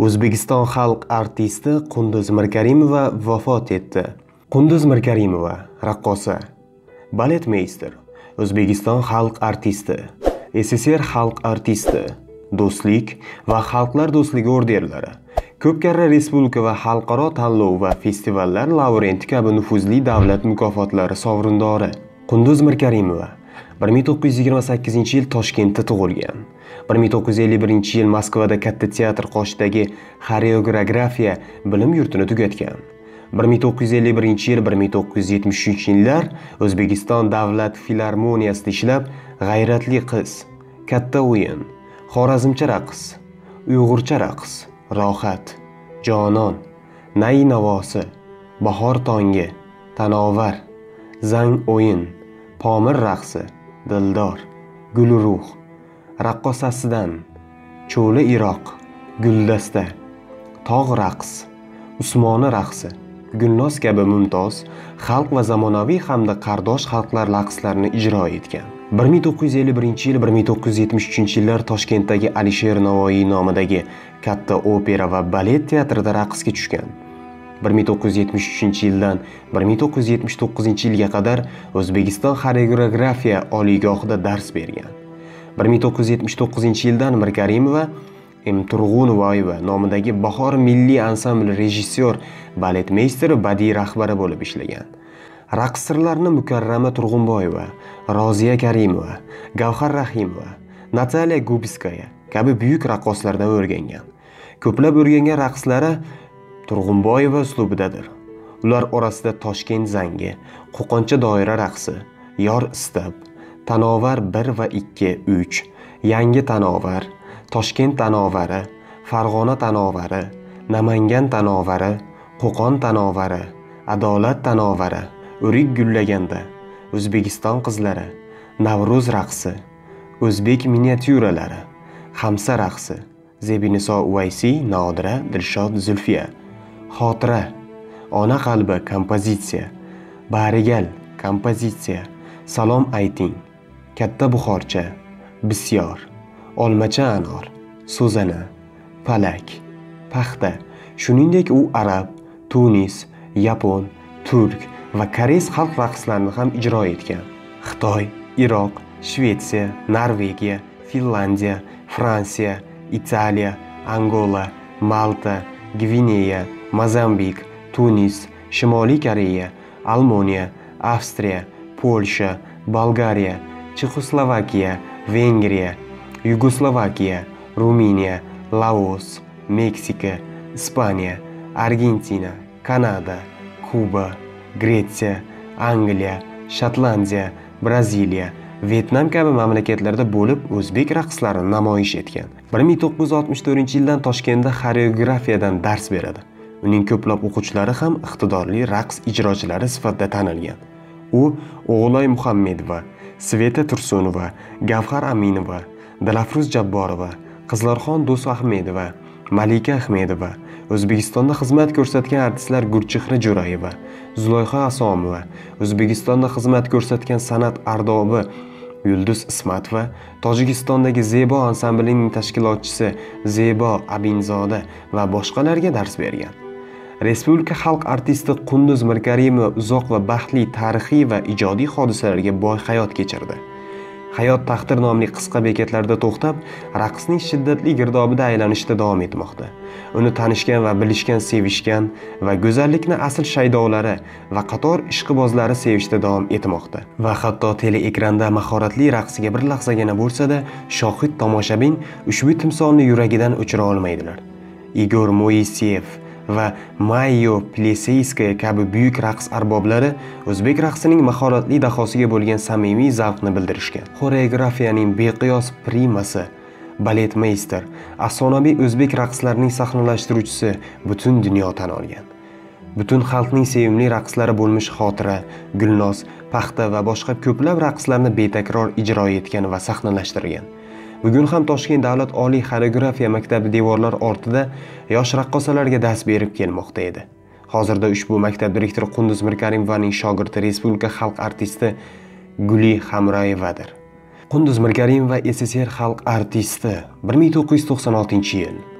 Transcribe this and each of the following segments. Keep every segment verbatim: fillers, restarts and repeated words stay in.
O'zbekiston xalq artisti Qunduz Mirkarimova vafot etdi. Qunduz Mirkarimova, raqqosa, baletmeyster, O'zbekiston xalq artisti, S S R xalq artisti, Do'stlik va Xalqlar do'stligi ordenlari, ko'p karra respublika va xalqaro tanlov va festivallar laureati kabi nufuzli davlat mukofotlari sovrindori. Qunduz Mirkarimova bir ming to'qqiz yuz yigirma sakkizinchi yil Toshkentda tug'ilgan. bir ming to'qqiz yuz ellik birinchi yil Moskvada Katta teatr qoshidagi xoreografiya bilim yurtini tugatgan. bir ming to'qqiz yuz ellik birinchi yil bir ming to'qqiz yuz yetmish uchinchi yillar O'zbekiston davlat filarmoniyasida ishlab, G'ayratli qiz, Katta o'yin, Xorazmcha raqs, Uyg'urcha raqs, Rohat, Jonon, Nay navosi, Bahor tongi, Tanovar, Zang o'yin, Pomir raqsi, Dildor, Gulruh, raqqosasidan, Cho'li Iroq, Guldasta, Tog' raqs, Usmoni raqsi, Gulnoz kabi mumtoz xalq va zamonaviy hamda qardosh xalqlar raqslarini ijro etgan. bir ming to'qqiz yuz ellik birinchi yil bir ming to'qqiz yuz yetmish uchinchi yillar Toshkentdagi Alisher Navoiy nomidagi Katta opera va balet teatrida raqsga tushgan. bir ming to'qqiz yuz yetmish uchinchi yildan bir ming to'qqiz yuz yetmish to'qqizinchi yilga qadar O'zbekiston xoreografiya oliygohida dars bergan. bir ming to'qqiz yuz yetmish to'qqizinchi yildan Mirkarimova M. Turg'unboyeva nomidagi Bahor milliy ansambli rejissyor, baletmeyster, badiiy rahbari bo'lib ishlagan. Raqs sirlarini Mukarrama Turg'unboyeva, Roziya Karimova, Gavhar Rahimova, Nataliya Gubiskaya kabi buyuk raqqoslardan o'rgangan. Ko'plab o'rgangan raqslari Turg'unboyeva uslubidadir. Ular orasida Toshkent zangi, Qo'qoncha doira raqsi, Yor istab, Tanovar bir va ikki, uch, Yangi tanovar, Toshkent tanovari, Farg'ona tanovari, Namangan tanovari, Qo'qon tanovari, Adolat tanovari, O'rik gullaganda, O'zbekiston qizlari, Navro'z raqsi, O'zbek miniatyuralari, Xamsa raqsi, Zebiniso Uvaysi, Nodira, Dilshod Zulfiya, Xotira, Ona qalbi kompozitsiya, Barigal kompozitsiya, Salom ayting, Katta buxorcha, Bisyor, Olmacha anor, So'zana, Falak, Paxta, shuningdek u arab, Tunis, Yapon, Turk va koreys xalq raqslarini ham ijro etgan. Xitoy, Iroq, Shvetsiya, Norvegiya, Finlandiya, Fransiya, Italiya, Angola, Malta, Gvineya, Mozambik, Tunis, Shimoliy Koreya, Almaniya, Avstriya, Polsha, Bolgariya, Chexoslovakiya, Vengriya, Yugoslovakiya, Ruminiya, Laos, Meksika, Ispaniya, Argentina, Kanada, Kuba, Gretsiya, Angliya, Shotlandiya, Braziliya, Vyetnam kabi mamlakatlarda bo'lib o'zbek raqslarini namoyish etgan. bir ming to'qqiz yuz oltmish to'rtinchi yildan Toshkentda xoreografiyadan dars beradi. Uning ko'plab o'quvchilari ham iqtidorli raqs ijrochilari sifatida tanilgan. U O'g'loy Muhammedova, Sveta Tursunova, Gavhar Aminova, Dilafruz Jabborova, Qizlarxon Do'stahmedova, Malika Ahmedova, O'zbekistonda xizmat ko'rsatgan artistlar Gulchehra Jo'rayeva, Zulayho Asomova, O'zbekistonda xizmat ko'rsatgan san'at ardobi Yulduz Ismatova, Tojikistondagi Zebo ansamblining tashkilotchisi Zebo Abinzoda va boshqalarga dars bergan. Respublika xalq artisti Qunduz Mirkarimova uzoq va baxtli tarixiy va ijodiy hodisalarga boy hayot kechirdi. Hayot taqdir nomli qisqa bekatlarda to'xtab, raqsning shiddatli girdobida aylanishda davom etmoqda. Uni tanishgan va bilishgan sevishgan va go'zallikni asl shaydolari va qator ishqibozlari sevishda davom etmoqda. Va hatto teleekranda mahoratli raqsiga bir lahzagina bo'lsa-da, shohid tomoshabin ushbu timsolni yuragidan o'chira olmaydilar. Igor Moiseyev va Mayo Pleseyskaya kabi buyuk raqs arboblari o'zbek raqsining mahoratli dahosiga bo'lgan samimiy zavqni bildirishgan. Xoreografiyaning beqiyos primasi, baletmeyster, afsonaviy o'zbek raqslarining sahnalashtiruvchisi butun dunyo tan olgan. Butun xalqning sevimli raqslari bo'lmish Xotira, Gulnoz, Paxta va boshqa ko'plab raqslarni betakror ijro etgan va sahnalashtirgan. Bugun ham Toshkent davlat oliy xoreografiya maktabi devorlar ortida yosh raqqosalarga dars berib kelmoqda edi. Hozirda ushbu maktab direktori Qunduz Mirkarimovaning shogirdi respublika xalq artisti Guli Hamroyevadir. Qunduz Mirkarimova S S R xalq artisti bir ming to'qqiz yuz to'qson oltinchi yil.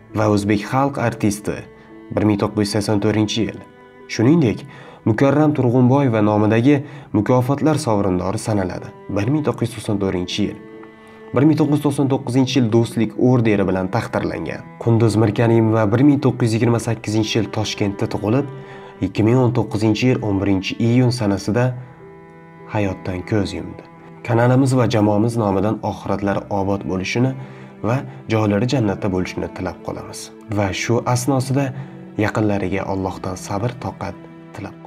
va o'zbek xalq artisti bir ming to'qqiz yuz sakson to'rtinchi yil. Shuningdek, Mukarram Turg'unboyeva nomidagi mukofotlar sovrindori sanaladi. bir ming to'qqiz yuz to'qson to'rtinchi yil. bir ming to'qqiz yuz to'qson to'qqizinchi yil Do'stlik ordeni bilan taqdirlangan. Qunduz Mirkarimova bir ming to'qqiz yuz yigirma sakkizinchi yil Toshkentda tug'ilib, ikki ming o'n to'qqizinchi yil o'n birinchi iyun sanasida hayotdan ko'z yumdi. Kanalimiz va jamoamiz nomidan oxiratlari obod bo'lishini va joylari jannatda bo'lishini tilab qolamiz. Va shu asnosida yaqinlariga Allohdan sabr, toqat tilab